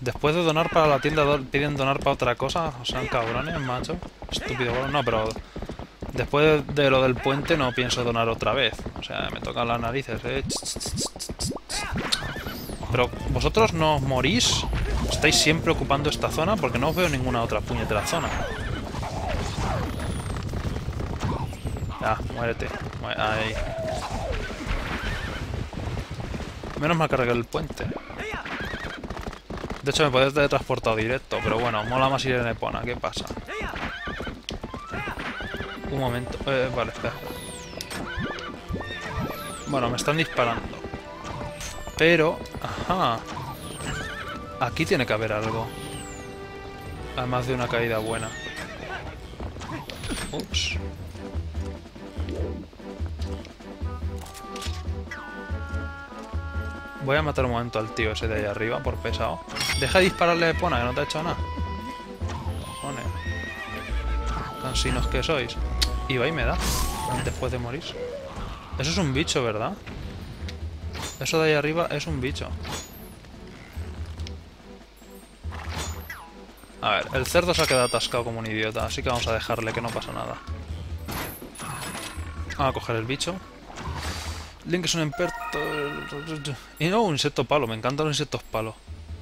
Después de donar para la tienda, piden donar para otra cosa. O sea, cabrones, macho. Estúpido, gordo. No, pero después de lo del puente no pienso donar otra vez. O sea, me tocan las narices, Pero vosotros no os morís. Estáis siempre ocupando esta zona porque no os veo ninguna otra puñetera zona. Ya, muérete. Ahí. Menos mal que arreglé el puente. De hecho, me podés teletransportar directo, pero bueno, mola más ir en Epona. ¿Qué pasa? Un momento. Vale, espera. Bueno, me están disparando. Pero... Ajá. Aquí tiene que haber algo. Además de una caída buena. Ups. Voy a matar un momento al tío ese de ahí arriba, por pesado. Deja de dispararle a Epona, que no te ha hecho nada. Cojones. Cansinos que sois. Y va y me da. Después de morir. Eso es un bicho, ¿verdad? Eso de ahí arriba es un bicho. A ver, el cerdo se ha quedado atascado como un idiota, así que vamos a dejarle que no pasa nada. Vamos a coger el bicho. Link es un experto... Y no, un insecto palo, me encantan los insectos palo.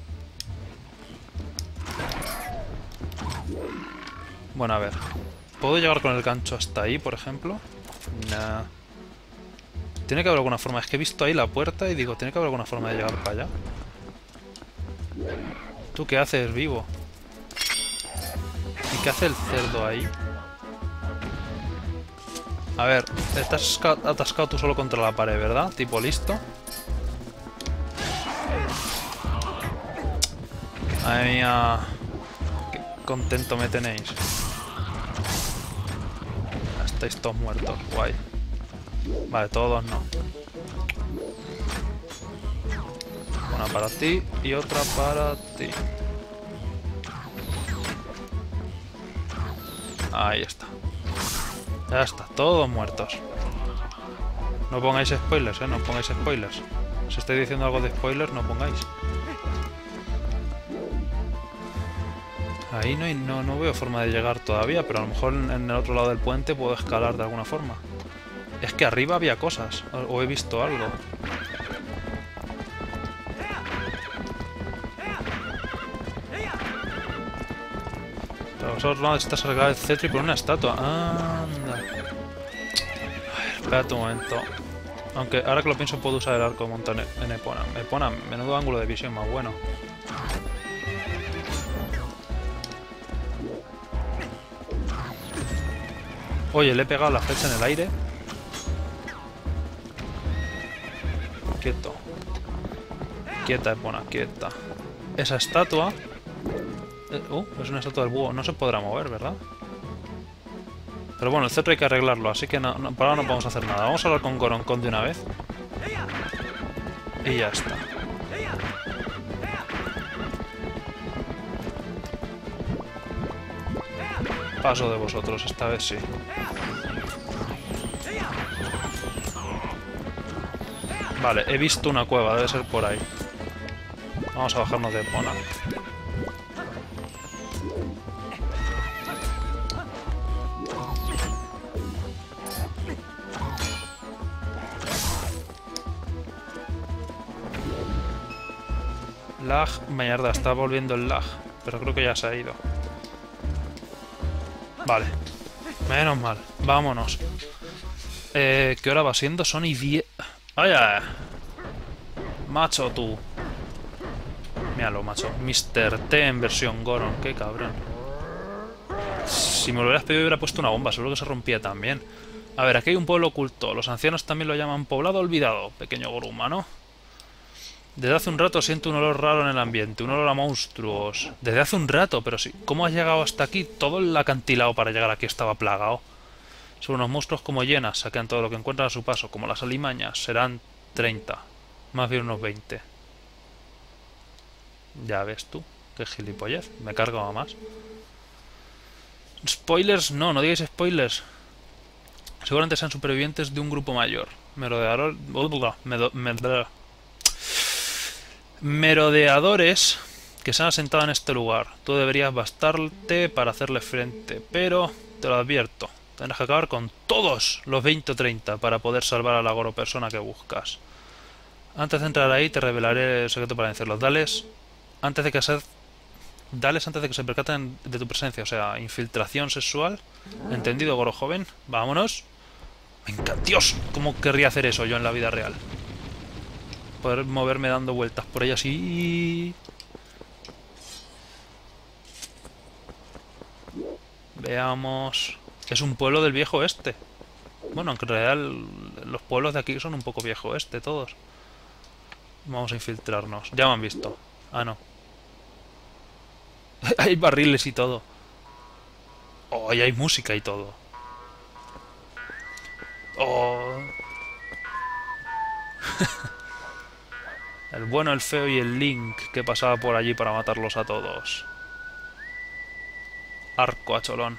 Bueno, a ver. ¿Puedo llegar con el gancho hasta ahí, por ejemplo? Nah. Tiene que haber alguna forma. Es que he visto ahí la puerta y digo, tiene que haber alguna forma de llegar para allá. ¿Tú qué haces, vivo? ¿Y qué hace el cerdo ahí? A ver, estás atascado tú solo contra la pared, ¿verdad? Tipo, listo. Madre mía. Qué contento me tenéis. Estáis todos muertos, guay. Vale, todos no. Una para ti y otra para ti. Ahí está. Ya está, todos muertos. No pongáis spoilers, no pongáis spoilers. Si estáis diciendo algo de spoilers, no pongáis. Ahí no veo forma de llegar todavía, pero a lo mejor en el otro lado del puente puedo escalar de alguna forma. Es que arriba había cosas, o he visto algo. Pero vosotros no necesitas arreglar el cetro y poner una estatua. Anda. A ver, espérate un momento. Aunque ahora que lo pienso puedo usar el arco de montón en Epona. Epona, menudo ángulo de visión más bueno. Oye, le he pegado la flecha en el aire. Quieto. Quieta, Epona, quieta. Esa estatua... es una estatua del búho. No se podrá mover, ¿verdad? Pero bueno, el cetro hay que arreglarlo, así que por ahora no podemos hacer nada. Vamos a hablar con Goroncon de una vez. Y ya está. Paso de vosotros, esta vez sí. Vale, he visto una cueva, debe ser por ahí. Vamos a bajarnos de Epona. Lag, mierda, está volviendo el lag. Pero creo que ya se ha ido. Vale. Menos mal. Vámonos. ¿Qué hora va siendo? Son y 10... ¡Vaya! Macho, tú. Míralo, macho. Mr. T en versión Goron. Qué cabrón. Si me lo hubieras pedido hubiera puesto una bomba. Seguro que se rompía también. A ver, aquí hay un pueblo oculto. Los ancianos también lo llaman poblado olvidado. Pequeño Goruma, ¿no? Desde hace un rato siento un olor raro en el ambiente, un olor a monstruos. Desde hace un rato, pero sí. ¿Cómo has llegado hasta aquí? Todo el acantilado para llegar aquí estaba plagado. Son unos monstruos como llenas, saquean todo lo que encuentran a su paso, como las alimañas. Serán 30. Más bien unos 20. Ya ves tú. Qué gilipollez. Me cargo a más. Spoilers, no digáis spoilers. Seguramente sean supervivientes de un grupo mayor. Merodeadores que se han asentado en este lugar. Tú deberías bastarte para hacerle frente, pero te lo advierto, tendrás que acabar con todos los 20 o 30 para poder salvar a la goropersona que buscas. Antes de entrar ahí te revelaré el secreto para vencerlos. Dales antes de que se percaten de tu presencia, o sea, infiltración sexual. ¿Entendido, goro joven? Vámonos. Venga, Dios, ¿cómo querría hacer eso yo en la vida real? Poder moverme dando vueltas por ahí así. Veamos. Es un pueblo del viejo oeste. Bueno, aunque en realidad los pueblos de aquí son un poco viejo oeste todos. Vamos a infiltrarnos. Ya me han visto. Ah, no. Hay barriles y todo. Oh, y hay música y todo. Oh. El bueno, el feo y el Link que pasaba por allí para matarlos a todos. Arco a cholón.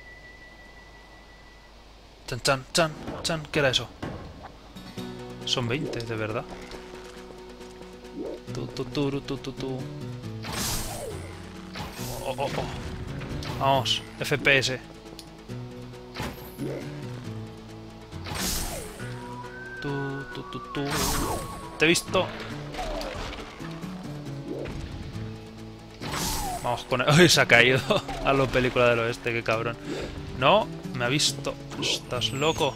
Chan, chan, chan, chan. ¿Qué era eso? Son 20, de verdad. Tu. Oh, oh, oh. Vamos, FPS. Tu. Te he visto. Vamos con él. ¡Uy! Se ha caído a lo película del oeste, qué cabrón. No, me ha visto. ¿Estás loco?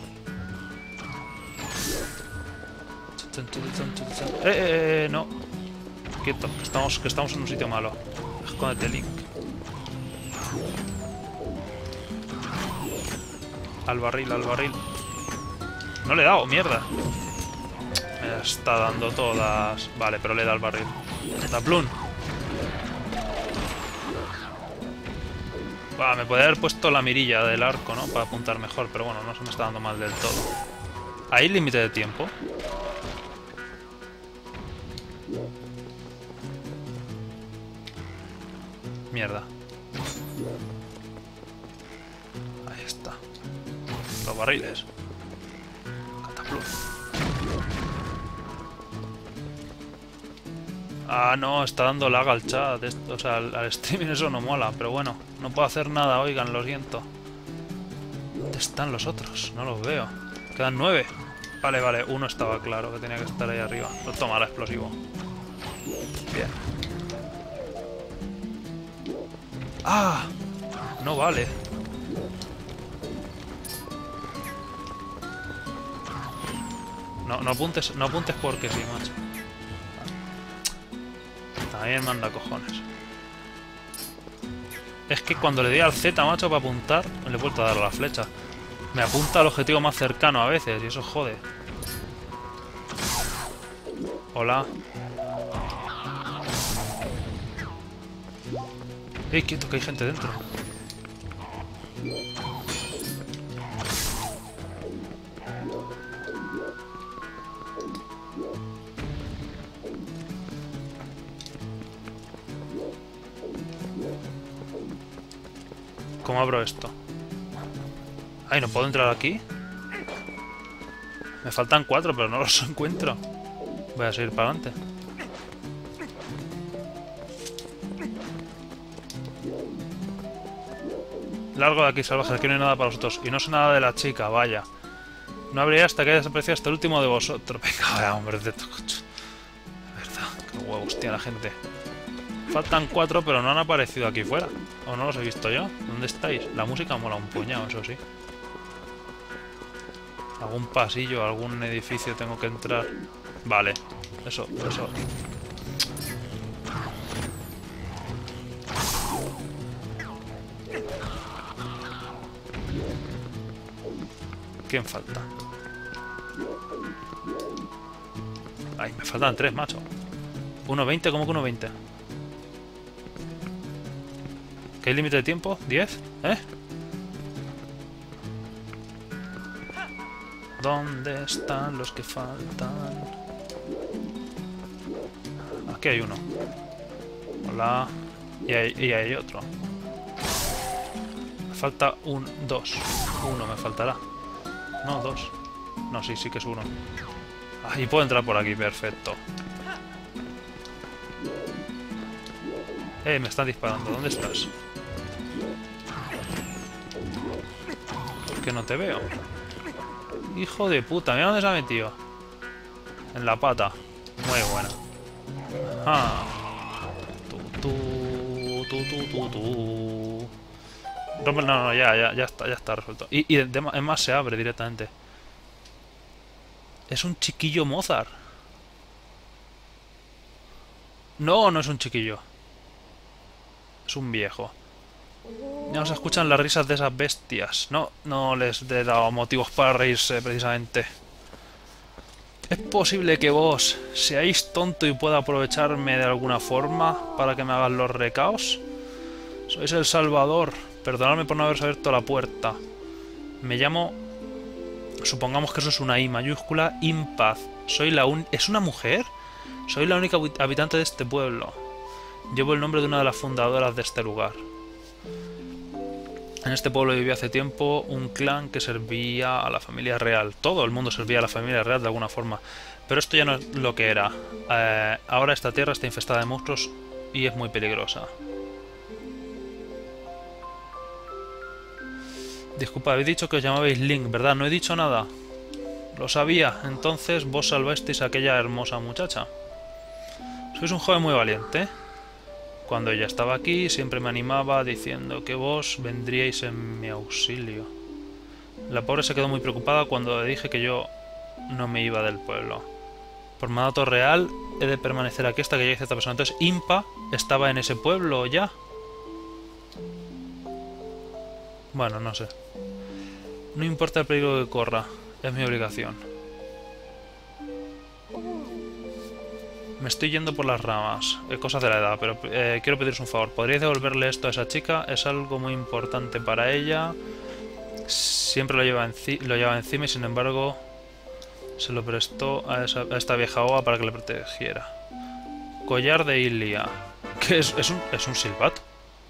No. Quieto, que estamos en un sitio malo. Escóndete, Link. Al barril, al barril. No le he dado, mierda. Me está dando todas. Vale, pero le he dado al barril. ¡Taplún! Me podría haber puesto la mirilla del arco, ¿no? Para apuntar mejor, pero bueno, no se me está dando mal del todo. ¿Hay límite de tiempo? Mierda. Ahí está. Los barriles. Cataplum. Ah, no, está dando lag al chat. O sea, al streaming eso no mola, pero bueno. No puedo hacer nada, oigan, lo siento. ¿Dónde están los otros? No los veo. Quedan 9. Vale, uno estaba claro que tenía que estar ahí arriba. Lo toma el explosivo. Bien. ¡Ah! No vale. No apuntes porque sí, macho. También manda cojones. Es que cuando le doy al Z, macho, para apuntar, me le he vuelto a dar a la flecha. Me apunta al objetivo más cercano a veces y eso jode. Hola. Quieto, que hay gente dentro. ¿Cómo abro esto? Ay, ¿no puedo entrar aquí? Me faltan 4, pero no los encuentro. Voy a seguir para adelante. Largo de aquí, salvajes, aquí no hay nada para vosotros. Y no sé nada de la chica, vaya. No habría hasta que haya desaparecido hasta el último de vosotros. Venga, vaya, hombre, de tococho. Verdad, qué huevos tiene la gente. Faltan 4, pero no han aparecido aquí fuera. ¿O no los he visto yo? ¿Dónde estáis? La música mola un puñado, eso sí. ¿Algún pasillo, algún edificio tengo que entrar? Vale, eso. ¿Quién falta? Ay, me faltan 3, macho. 1.20, ¿cómo que 1.20? ¿Qué hay límite de tiempo? ¿10? ¿Eh? ¿Dónde están los que faltan? Aquí hay uno. Hola. Y hay otro. Me falta 2. Uno me faltará. No, 2. No, sí que es 1. Y puedo entrar por aquí, perfecto. Me están disparando. ¿Dónde estás? ¿Por qué no te veo? Hijo de puta, mira dónde se ha metido. En la pata. Muy buena. Ah. Rompe, no, ya está resuelto. Y es más, se abre directamente. Es un chiquillo Mozart. No, no es un chiquillo. Es un viejo. Ya no se escuchan las risas de esas bestias. No les he dado motivos para reírse, precisamente. ¿Es posible que vos seáis tonto y pueda aprovecharme de alguna forma para que me hagan los recaos? Sois el Salvador. Perdonadme por no haberos abierto la puerta. Me llamo... Supongamos que eso es una I mayúscula. Impaz. ¿Es una mujer? Soy la única habitante de este pueblo. Llevo el nombre de una de las fundadoras de este lugar. En este pueblo vivía hace tiempo un clan que servía a la familia real. Todo el mundo servía a la familia real de alguna forma. Pero esto ya no es lo que era. Ahora esta tierra está infestada de monstruos y es muy peligrosa. Disculpa, habéis dicho que os llamabais Link, ¿verdad? No he dicho nada. Lo sabía. Entonces vos salvasteis a aquella hermosa muchacha. Sois un joven muy valiente. Cuando ella estaba aquí, siempre me animaba diciendo que vos vendríais en mi auxilio. La pobre se quedó muy preocupada cuando le dije que yo no me iba del pueblo. Por mandato real, he de permanecer aquí hasta que llegue cierta persona. Entonces, Impa estaba en ese pueblo ya. Bueno, no sé. No importa el peligro que corra, es mi obligación. Me estoy yendo por las ramas, cosas de la edad, pero quiero pediros un favor. ¿Podríais devolverle esto a esa chica? Es algo muy importante para ella. Siempre lo lleva encima y sin embargo se lo prestó a esta vieja ova para que le protegiera. Collar de Ilia. ¿Qué es? ¿Es un silbato?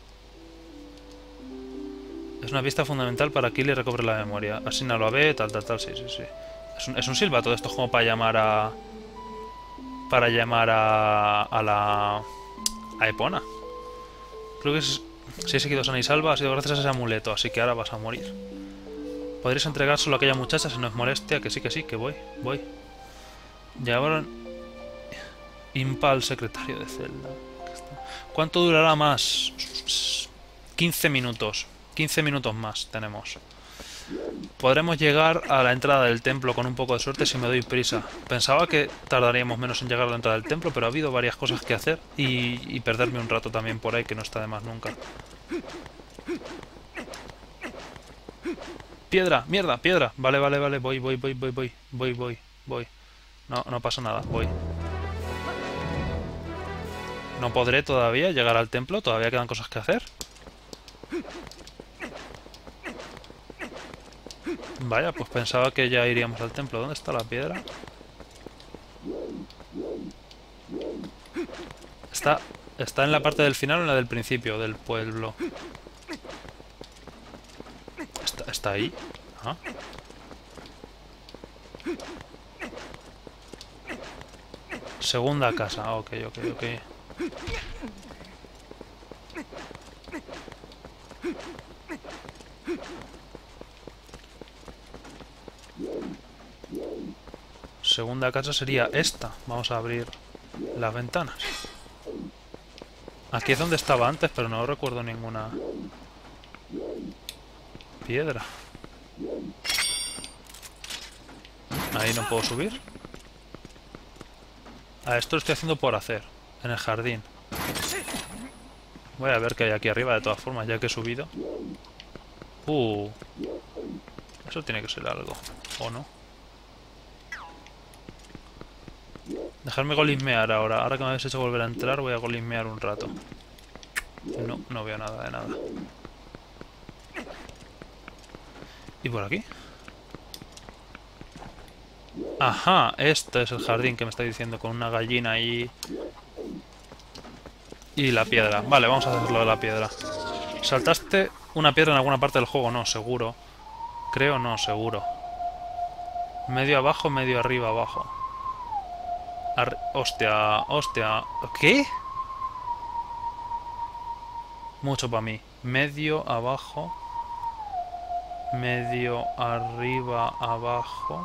Es una pista fundamental para que Ilia recobre la memoria. Así no lo ve, tal, sí. Es un silbato de esto como para llamar a... a Epona. Creo que si he seguido sana y salva ha sido gracias a ese amuleto, así que ahora vas a morir. Podrías entregárselo a aquella muchacha si no es molestia, que sí, que voy. Llevaron Impa al secretario de Zelda. ¿Cuánto durará más? 15 minutos. 15 minutos más tenemos. Podremos llegar a la entrada del templo con un poco de suerte si me doy prisa. Pensaba que tardaríamos menos en llegar a la entrada del templo, pero ha habido varias cosas que hacer y perderme un rato también por ahí, que no está de más nunca. ¡Piedra! ¡Mierda! ¡Piedra! Vale, voy. No pasa nada, voy. No podré todavía llegar al templo, todavía quedan cosas que hacer. Vaya, pues pensaba que ya iríamos al templo. ¿Dónde está la piedra? ¿Está en la parte del final o en la del principio del pueblo? ¿Está ahí? Ah. Segunda casa, ok. Segunda casa sería esta. Vamos a abrir las ventanas. Aquí es donde estaba antes, pero no recuerdo ninguna piedra. Ahí no puedo subir. Esto lo estoy haciendo por hacer. En el jardín. Voy a ver qué hay aquí arriba de todas formas, ya que he subido. Eso tiene que ser algo. ¿O no? Dejarme golismear ahora. Ahora que me habéis hecho volver a entrar, voy a golismear un rato. No veo nada de nada. ¿Y por aquí? Ajá, este es el jardín que me está diciendo, con una gallina y la piedra. Vale, vamos a hacerlo de la piedra. ¿Saltaste una piedra en alguna parte del juego? No, seguro. Creo no, seguro. Medio abajo, medio arriba, abajo. Hostia. ¿Qué? Mucho para mí. Medio, abajo. Medio, arriba, abajo.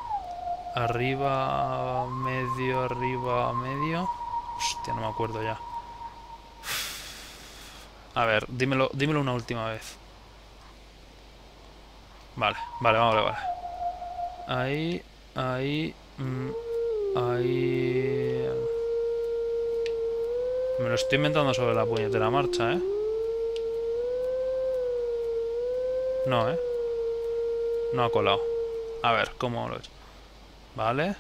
Arriba, medio. Hostia, no me acuerdo ya. A ver, dímelo una última vez. Vale, vale. Ahí, ahí, ahí... Me lo estoy inventando sobre la puñetera marcha, ¿eh? No, ¿eh? No ha colado. A ver, ¿cómo lo he hecho? Vale.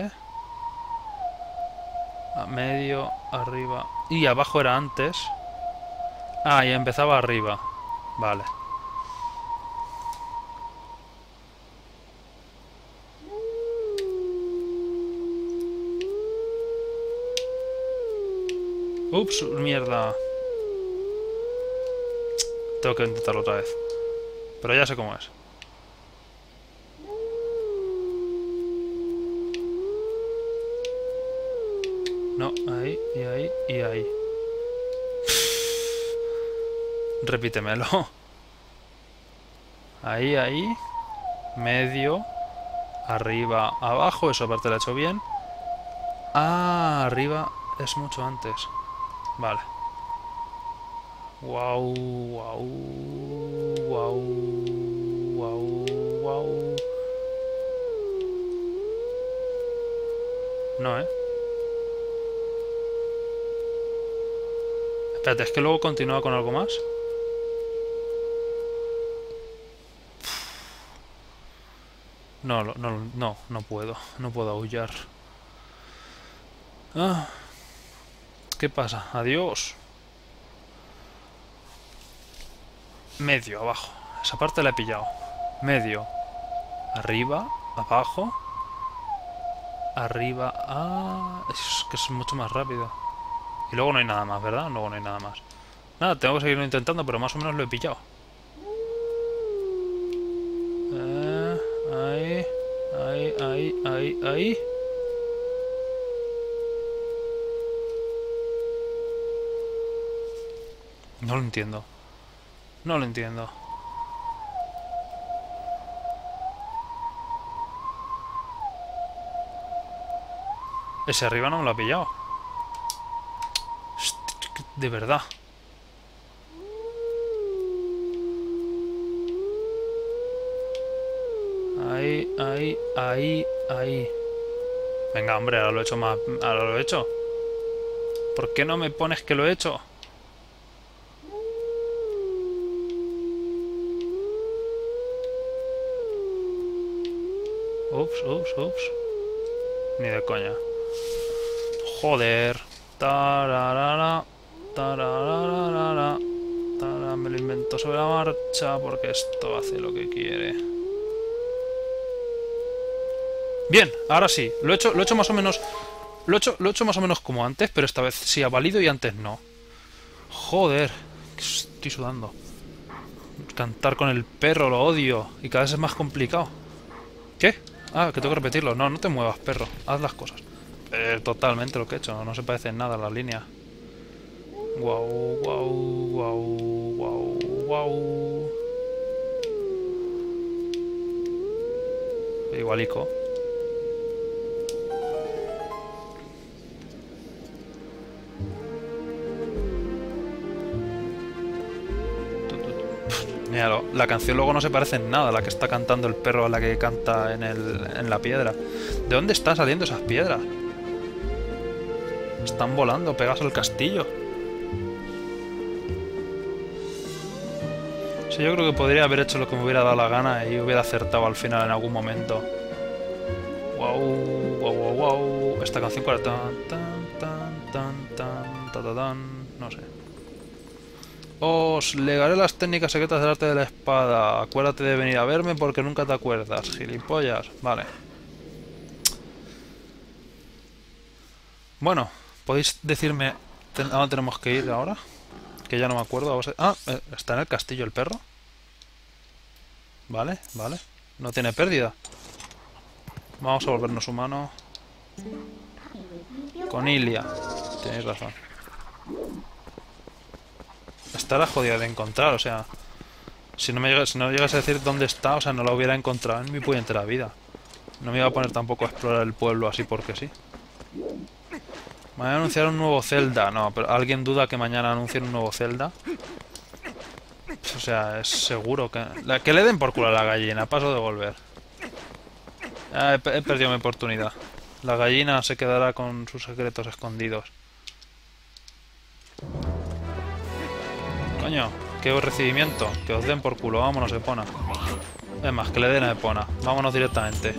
A medio, arriba... Y abajo era antes. Ah, y empezaba arriba. Vale. Ups, mierda. Tengo que intentarlo otra vez. Pero ya sé cómo es. No, ahí, y ahí, y ahí. Repítemelo. Ahí. Medio. Arriba, abajo. Eso aparte lo he hecho bien. Ah, arriba es mucho antes. Vale. Wow. No, ¿eh? Espérate, ¿es que luego continúa con algo más? No puedo. No puedo aullar. Ah, ¿qué pasa? Adiós. Medio, abajo. Esa parte la he pillado. Medio. Arriba, abajo. Arriba. Ah, es que es mucho más rápido. Y luego no hay nada más, ¿verdad? Luego no hay nada más. Nada, tengo que seguirlo intentando, pero más o menos lo he pillado. Ahí. No lo entiendo. No lo entiendo. Ese arriba no me lo ha pillado. De verdad. Ahí. Venga, hombre, ahora lo he hecho más. Ahora lo he hecho. ¿Por qué no me pones que lo he hecho? Ups. Ni de coña. Joder. Tararara. Me lo invento sobre la marcha porque esto hace lo que quiere. Bien, ahora sí. Lo he hecho más o menos. Lo he hecho más o menos como antes, pero esta vez sí ha valido y antes no. Joder. Estoy sudando. Cantar con el perro, lo odio. Y cada vez es más complicado. ¿Qué? Ah, que tengo que repetirlo. No te muevas, perro. Haz las cosas. Totalmente lo que he hecho. No se parece en nada a la línea. Guau. Igualico. Míralo, la canción luego no se parece en nada a la que está cantando el perro a la que canta en la piedra. ¿De dónde están saliendo esas piedras? Están volando pegadas al castillo. Sí, yo creo que podría haber hecho lo que me hubiera dado la gana y hubiera acertado al final en algún momento. Wow. Esta canción cuál no sé. Os legaré las técnicas secretas del arte de la espada. Acuérdate de venir a verme porque nunca te acuerdas, gilipollas. Vale. Bueno, ¿podéis decirme a dónde tenemos que ir ahora? Que ya no me acuerdo. ¿Está en el castillo el perro? Vale. No tiene pérdida. Vamos a volvernos humanos. Con Ilia. Tenéis razón. Estará jodida de encontrar, o sea... Si no llegas a decir dónde está, o sea, no la hubiera encontrado en mi puñetera vida. No me iba a poner tampoco a explorar el pueblo así porque sí. Mañana anunciaron un nuevo Zelda. No, pero ¿alguien duda que mañana anuncien un nuevo Zelda? Pues, o sea, es seguro que... Que le den por culo a la gallina, paso de volver. He perdido mi oportunidad. La gallina se quedará con sus secretos escondidos. Coño, qué recibimiento. Que os den por culo, vámonos, Epona. Es más, que le den a Epona. Vámonos directamente.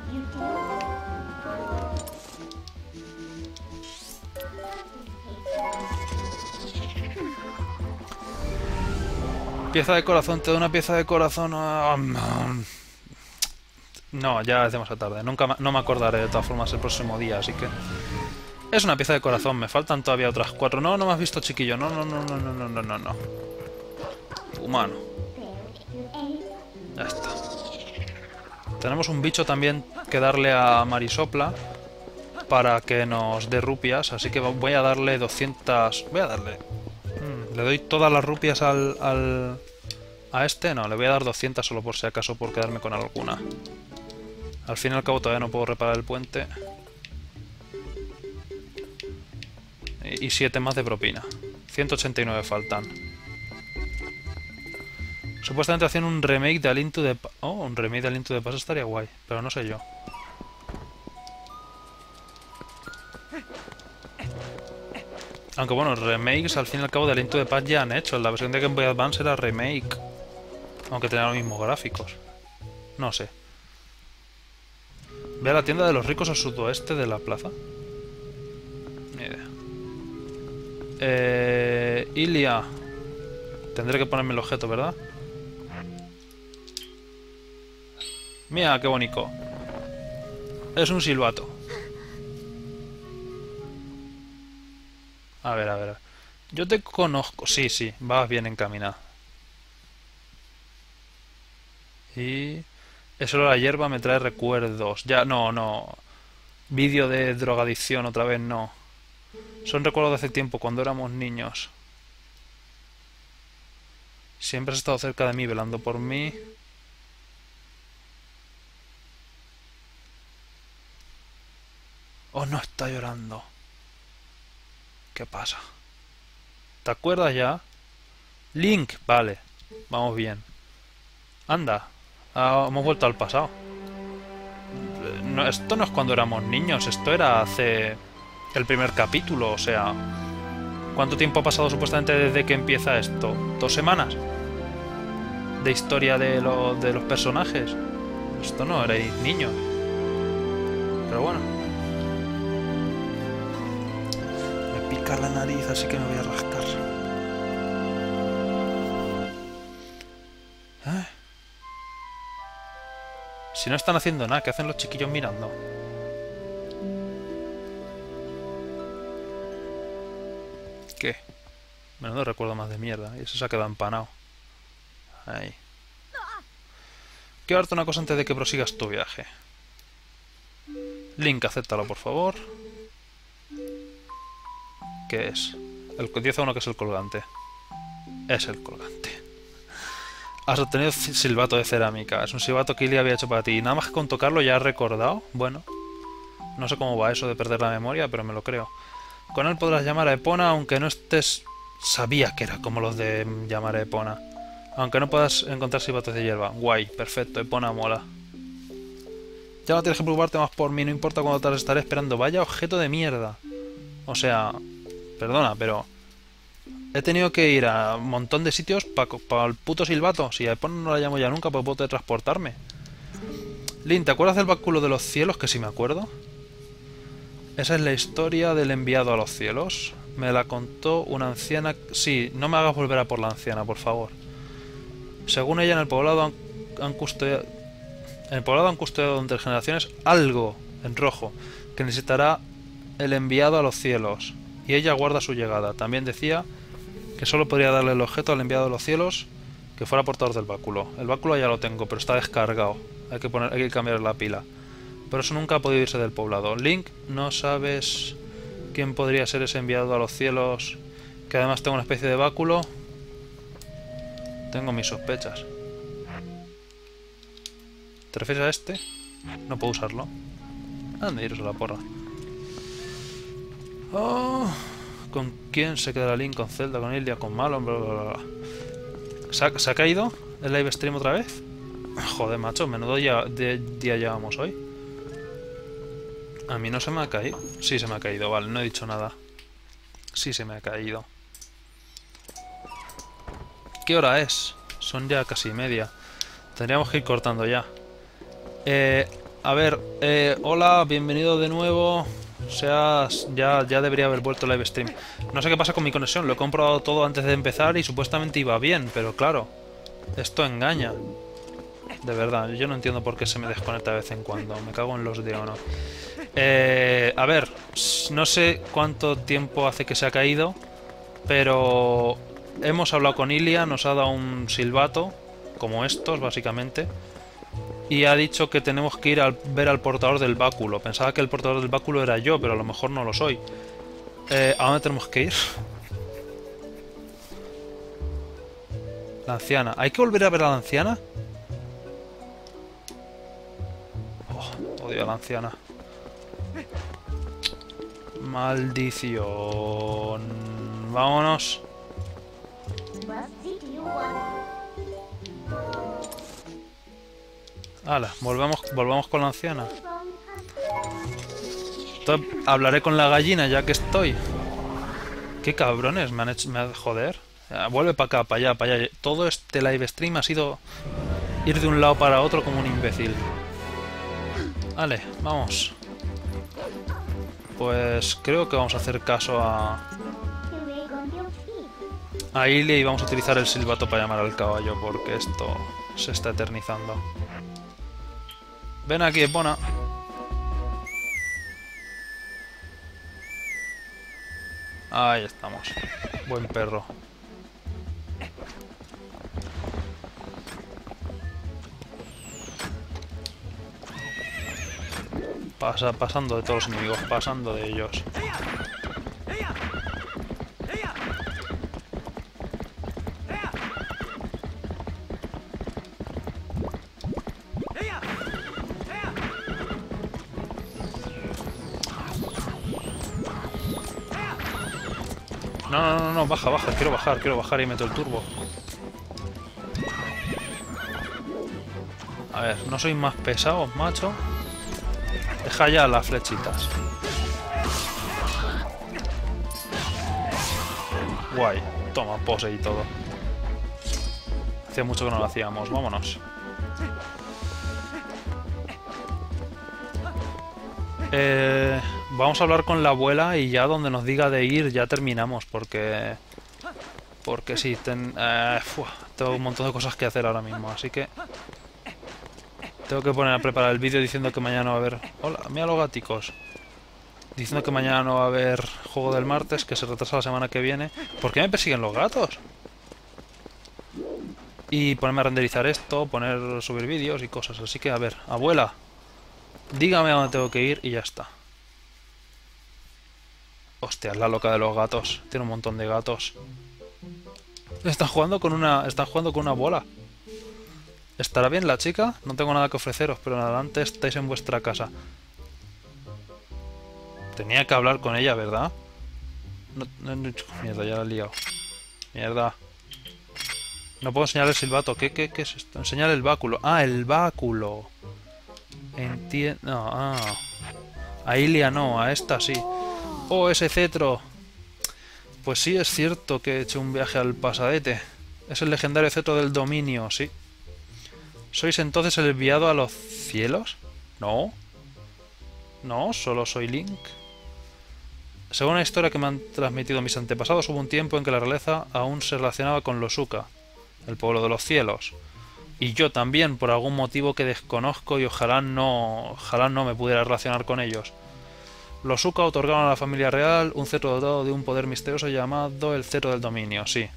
Pieza de corazón, te doy una pieza de corazón. No, ya es demasiado tarde. No me acordaré de todas formas el próximo día, así que... Es una pieza de corazón, me faltan todavía otras 4. No, no me has visto, chiquillo. No, no, no, no, no, no, no, no, no. Humano. Ya está. Tenemos un bicho también que darle a Marisopla para que nos dé rupias, así que voy a darle 200... Voy a darle... ¿Le doy todas las rupias a este? No, le voy a dar 200 solo por si acaso, por quedarme con alguna. Al fin y al cabo todavía no puedo reparar el puente. Y 7 más de propina. 189 faltan. Supuestamente hacían un remake de A Link to the Past. Oh, un remake de A Link to the Past estaría guay, pero no sé yo. Aunque bueno, remakes al fin y al cabo de A Link to the Past ya han hecho. La versión de Game Boy Advance era remake. Aunque tenía los mismos gráficos. No sé. Ve a la tienda de los ricos al sudoeste de la plaza. Ni idea. Ilia. Tendré que ponerme el objeto, ¿verdad? Mira, qué bonito. Es un silbato. A ver, a ver. Yo te conozco. Sí, sí, vas bien encaminado. Y... Eso de la hierba me trae recuerdos. Ya, no, no. Vídeo de drogadicción otra vez, no. Son recuerdos de hace tiempo, cuando éramos niños. Siempre has estado cerca de mí, velando por mí. Oh, no, está llorando. ¿Qué pasa? ¿Te acuerdas ya? Link, vale. Vamos bien. Anda. Hemos vuelto al pasado. No, esto no es cuando éramos niños, esto era hace el primer capítulo, o sea... ¿Cuánto tiempo ha pasado supuestamente desde que empieza esto? ¿2 semanas? ¿De historia de los personajes? Esto no, erais niños. Pero bueno. Me pica la nariz, así que me voy a rascar. ¿Eh? Si no están haciendo nada, ¿qué hacen los chiquillos mirando? ¿Qué? Menudo recuerdo más de mierda. Y eso se ha quedado empanado. Ahí. Quiero darte una cosa antes de que prosigas tu viaje. Link, acéptalo, por favor. ¿Qué es? El 10 a 1 que es el colgante. Es el colgante. Has obtenido silbato de cerámica. Es un silbato que Ilia había hecho para ti. Y nada más que con tocarlo ya has recordado. Bueno. No sé cómo va eso de perder la memoria, pero me lo creo. Con él podrás llamar a Epona, aunque no estés... Sabía que era como los de llamar a Epona. Aunque no puedas encontrar silbatos de hierba. Guay, perfecto, Epona mola. Ya no tienes que preocuparte más por mí, no importa cuándo te estaré esperando. Vaya objeto de mierda. O sea... Perdona, pero... He tenido que ir a un montón de sitios para el puto silbato. Si a Epona no la llamo ya nunca, pues puedo transportarme. Link, ¿te acuerdas del báculo de los cielos? Que sí me acuerdo. Esa es la historia del enviado a los cielos. Me la contó una anciana... Sí, no me hagas volver a por la anciana, por favor. Según ella, en el poblado han custodiado... En el poblado han custodiado entre generaciones algo en rojo que necesitará el enviado a los cielos. Y ella guarda su llegada. También decía que solo podría darle el objeto al enviado a los cielos que fuera portador del báculo. El báculo ya lo tengo, pero está descargado. Hay que cambiar la pila. Pero eso nunca ha podido irse del poblado. Link, ¿no sabes quién podría ser ese enviado a los cielos? Que además tenga una especie de báculo. Tengo mis sospechas. ¿Te refieres a este? No puedo usarlo. Anda, iros a la porra. Oh, ¿con quién se quedará Link? ¿Con Zelda? ¿Con Ilia? ¿Con Malon? Bla, bla, bla. ¿Se ha caído el live stream otra vez? Joder, macho, menudo día llevamos hoy. A mí no se me ha caído. Sí, se me ha caído, vale, no he dicho nada. Sí, se me ha caído. ¿Qué hora es? Son ya casi media. Tendríamos que ir cortando ya. A ver, hola, bienvenido de nuevo. Ya debería haber vuelto el live stream. No sé qué pasa con mi conexión, lo he comprobado todo antes de empezar y supuestamente iba bien, pero claro, esto engaña. De verdad, yo no entiendo por qué se me desconecta de vez en cuando. Me cago en los de o no. A ver, no sé cuánto tiempo hace que se ha caído, pero hemos hablado con Ilia, nos ha dado un silbato, como estos, básicamente. Y ha dicho que tenemos que ir a ver al portador del báculo. Pensaba que el portador del báculo era yo, pero a lo mejor no lo soy. ¿A dónde tenemos que ir? La anciana. ¿Hay que volver a ver a la anciana? Oh, odio a la anciana. Maldición. Vámonos. Hala, volvamos con la anciana. Hablaré con la gallina ya que estoy. Qué cabrones, me han hecho... joder. Vuelve para acá, para allá, para allá. Todo este live stream ha sido ir de un lado para otro como un imbécil. Vale, vamos. Pues creo que vamos a hacer caso a Ilia y vamos a utilizar el silbato para llamar al caballo porque esto se está eternizando. Ven aquí, Epona. Ahí estamos. Buen perro. Pasando de todos los enemigos, pasando de ellos. No, baja, quiero bajar y meto el turbo. A ver, no sois más pesados, macho. Deja ya las flechitas. Guay, toma, pose y todo. Hacía mucho que no lo hacíamos, vámonos. Vamos a hablar con la abuela y ya donde nos diga de ir ya terminamos, porque sí, tengo un montón de cosas que hacer ahora mismo, así que tengo que poner a preparar el vídeo diciendo que mañana no va a haber... Hola, mira los gaticos. Diciendo que mañana no va a haber juego del martes, que se retrasa la semana que viene. ¿Por qué me persiguen los gatos? Y ponerme a renderizar esto, subir vídeos y cosas, así que a ver, abuela, dígame a dónde tengo que ir y ya está. Hostia, es la loca de los gatos. Tiene un montón de gatos. Están jugando con una bola. ¿Estará bien la chica? No tengo nada que ofreceros, pero en adelante estáis en vuestra casa. Tenía que hablar con ella, ¿verdad? Mierda, ya la he liado. Mierda. No puedo enseñar el silbato. ¿Qué es esto? Enseñar el báculo. Ah, el báculo. Entiendo. No, a Ilia no, a esta sí. Oh, ese cetro. Pues sí, es cierto que he hecho un viaje al pasadete. Es el legendario cetro del dominio, sí. ¿Sois entonces el enviado a los cielos? No. No, solo soy Link. Según una historia que me han transmitido mis antepasados, hubo un tiempo en que la realeza aún se relacionaba con los Uka, el pueblo de los cielos. Y yo también, por algún motivo que desconozco y ojalá no me pudiera relacionar con ellos. Los Uka otorgaron a la familia real un cetro dotado de un poder misterioso llamado el cetro del dominio, sí.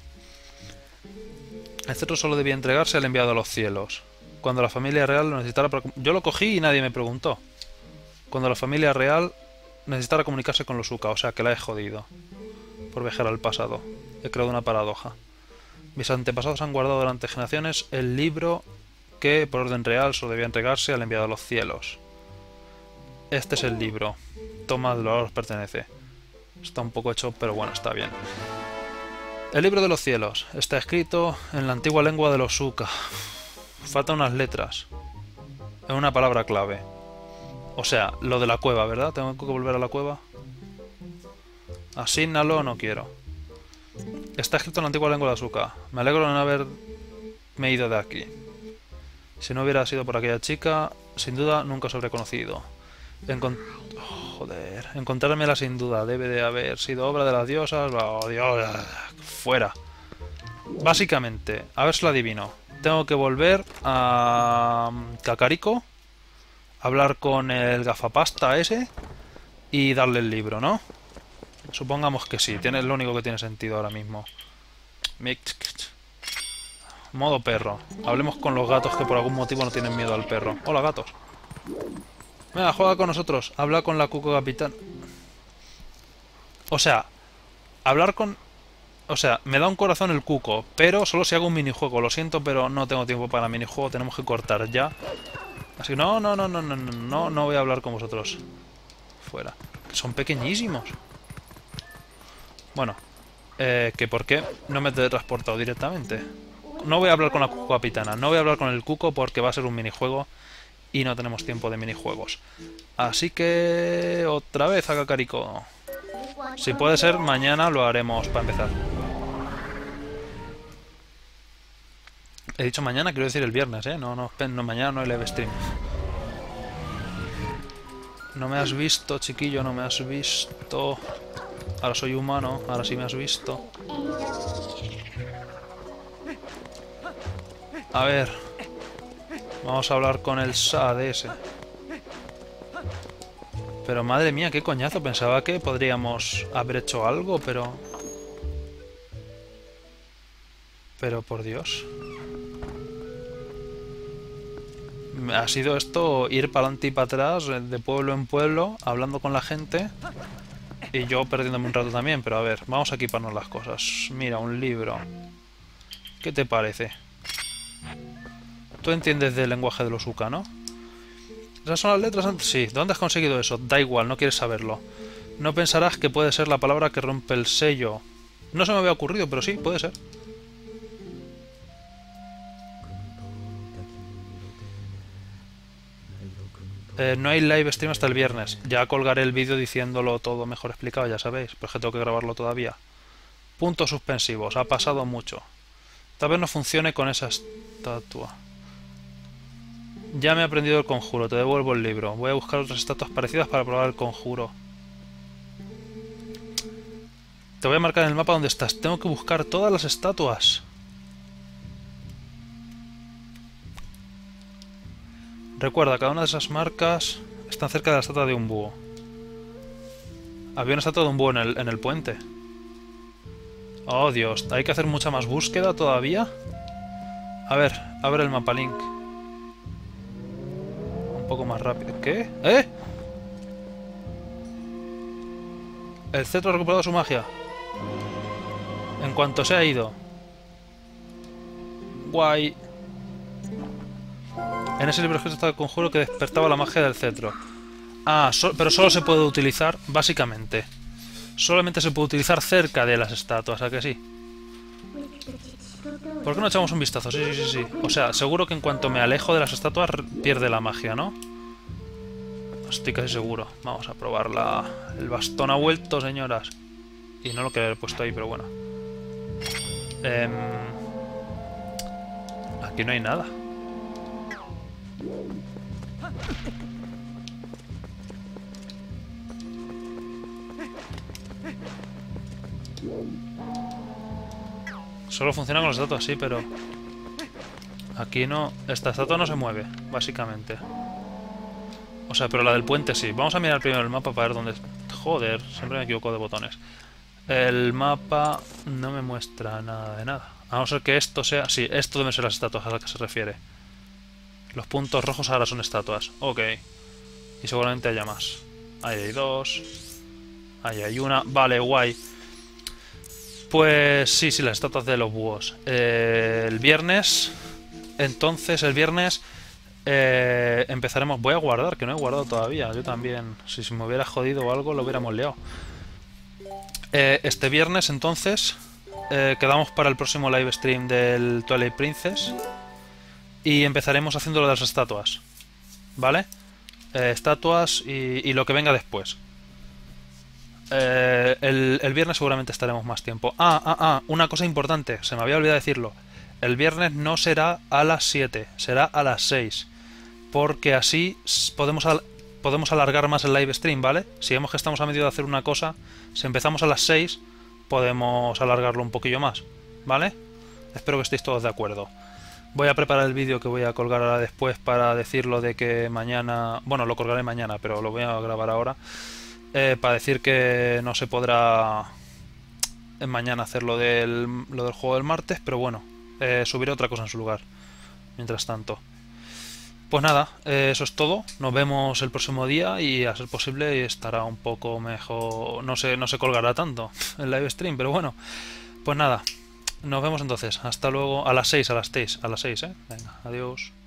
El cetro solo debía entregarse al enviado a los cielos. Cuando la familia real lo necesitara... Yo lo cogí y nadie me preguntó. Cuando la familia real necesitara comunicarse con los Uka, o sea que la he jodido. Por viajar al pasado. He creado una paradoja. Mis antepasados han guardado durante generaciones el libro que, por orden real, solo debía entregarse al enviado a los cielos. Este es el libro. Tomadlo, ahora os pertenece. Está un poco hecho, pero bueno, está bien. El libro de los cielos. Está escrito en la antigua lengua de los Suka. Faltan unas letras. Es una palabra clave. O sea, lo de la cueva, ¿verdad? ¿Tengo que volver a la cueva? Asígnalo, no quiero. Está escrito en la antigua lengua de Asuka. Me alegro de no haberme ido de aquí. Si no hubiera sido por aquella chica, sin duda nunca os habría conocido. Joder. Encontrármela sin duda. Debe de haber sido obra de las diosas. Oh, Dios. Fuera. Básicamente, a ver si lo adivino. Tengo que volver a Kakariko, hablar con el gafapasta ese y darle el libro, ¿no? Supongamos que sí, es lo único que tiene sentido ahora mismo. Modo perro. Hablemos con los gatos que por algún motivo no tienen miedo al perro. Hola, gatos. Venga, juega con nosotros. Habla con la Cuco Capitán. O sea, hablar con... O sea, me da un corazón el cuco, pero solo si hago un minijuego. Lo siento, pero no tengo tiempo para minijuego. Tenemos que cortar ya. Así que no voy a hablar con vosotros. Fuera. Son pequeñísimos. Bueno, que por qué no me he transportado directamente. No voy a hablar con la Cuco Capitana. No voy a hablar con el cuco porque va a ser un minijuego y no tenemos tiempo de minijuegos. Así que... otra vez a Kakariko. Si puede ser, mañana lo haremos para empezar. He dicho mañana, quiero decir el viernes, ¿eh? No, mañana no hay live stream. No me has visto, chiquillo, no me has visto. Ahora soy humano, ahora sí me has visto. A ver. Vamos a hablar con el SAD ese. Pero madre mía, qué coñazo. Pensaba que podríamos haber hecho algo, pero... Pero por Dios. Ha sido esto ir para adelante y para atrás, de pueblo en pueblo, hablando con la gente. Y yo perdiéndome un rato también, pero a ver, vamos a equiparnos las cosas. Mira, un libro. ¿Qué te parece? Tú entiendes del lenguaje de los Uka, ¿no? ¿Esas son las letras antes? Sí. ¿Dónde has conseguido eso? Da igual, no quieres saberlo. No pensarás que puede ser la palabra que rompe el sello. No se me había ocurrido, pero sí, puede ser. No hay live stream hasta el viernes. Ya colgaré el vídeo diciéndolo todo mejor explicado, ya sabéis. Pero es que tengo que grabarlo todavía. Puntos suspensivos. Ha pasado mucho. Tal vez no funcione con esa estatua. Ya me he aprendido el conjuro. Te devuelvo el libro. Voy a buscar otras estatuas parecidas para probar el conjuro. Te voy a marcar en el mapa donde estás. Tengo que buscar todas las estatuas. Recuerda, cada una de esas marcas están cerca de la estatua de un búho. Había una estatua de un búho en el puente. Oh, Dios. ¿Hay que hacer mucha más búsqueda todavía? A ver, abre el mapa, Link. Un poco más rápido. ¿Qué? ¿Eh? El cetro ha recuperado su magia. En cuanto se ha ido. Guay. En ese libro escrito está el conjuro que despertaba la magia del cetro. Ah, pero solo se puede utilizar, básicamente. Solamente se puede utilizar cerca de las estatuas, ¿a que sí? ¿Por qué no echamos un vistazo? Sí, sí, sí, sí. O sea, seguro que en cuanto me alejo de las estatuas pierde la magia, ¿no? Estoy casi seguro. Vamos a probarla. El bastón ha vuelto, señoras. Y no lo que he puesto ahí, pero bueno. Aquí no hay nada. Solo funciona con las estatuas, sí, pero... Aquí no... Esta estatua no se mueve, básicamente. O sea, pero la del puente sí. Vamos a mirar primero el mapa para ver dónde... Joder, siempre me equivoco de botones. El mapa no me muestra nada de nada. A no ser que esto sea... Sí, esto deben ser las estatuas a las que se refiere. Los puntos rojos ahora son estatuas. Ok. Y seguramente haya más. Ahí hay dos. Ahí hay una. Vale, guay. Pues sí, sí, las estatuas de los búhos. El viernes... Entonces, el viernes... empezaremos... Voy a guardar, que no he guardado todavía. Yo también. Si se me hubiera jodido o algo, lo hubiéramos liado. Este viernes, entonces... quedamos para el próximo live stream del Twilight Princess. Y empezaremos haciendo lo de las estatuas. ¿Vale? Estatuas y lo que venga después. El viernes seguramente estaremos más tiempo. Una cosa importante, se me había olvidado decirlo. El viernes no será a las 7, será a las 6. Porque así podemos alargar más el live stream, ¿vale? Si vemos que estamos a medio de hacer una cosa, si empezamos a las 6, podemos alargarlo un poquillo más, ¿vale? Espero que estéis todos de acuerdo. Voy a preparar el vídeo que voy a colgar ahora después para decirlo de que mañana... Bueno, lo colgaré mañana, pero lo voy a grabar ahora. Para decir que no se podrá mañana hacer lo del juego del martes, pero bueno, subiré otra cosa en su lugar. Mientras tanto. Pues nada, eso es todo. Nos vemos el próximo día y a ser posible estará un poco mejor. No se colgará tanto el live stream, pero bueno. Pues nada, nos vemos entonces. Hasta luego. A las 6, a las 6, ¿eh? Venga, adiós.